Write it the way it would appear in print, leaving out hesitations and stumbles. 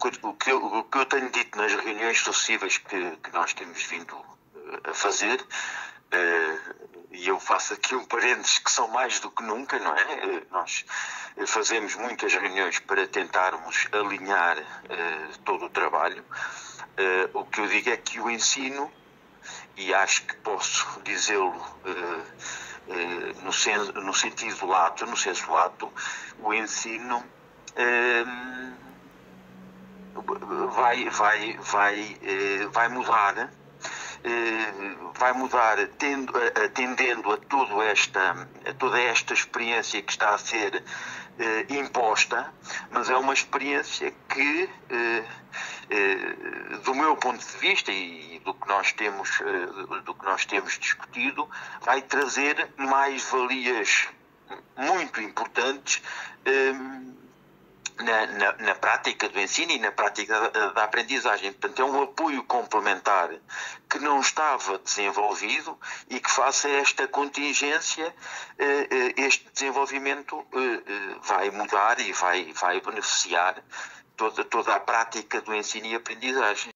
o que eu tenho dito nas reuniões sucessivas que nós temos vindo a fazer, e eu faço aqui um parênteses que são mais do que nunca, não é? Nós fazemos muitas reuniões para tentarmos alinhar todo o trabalho. O que eu digo é que o ensino, e acho que posso dizê-lo no sentido lato, no senso lato, o ensino vai mudar. Vai mudar atendendo a toda esta experiência que está a ser imposta, mas é uma experiência que, do meu ponto de vista e do que nós temos discutido, vai trazer mais valias muito importantes na prática do ensino e na prática da aprendizagem. Portanto, é um apoio complementar que não estava desenvolvido e que, face a esta contingência, este desenvolvimento vai mudar e vai beneficiar toda a prática do ensino e aprendizagem.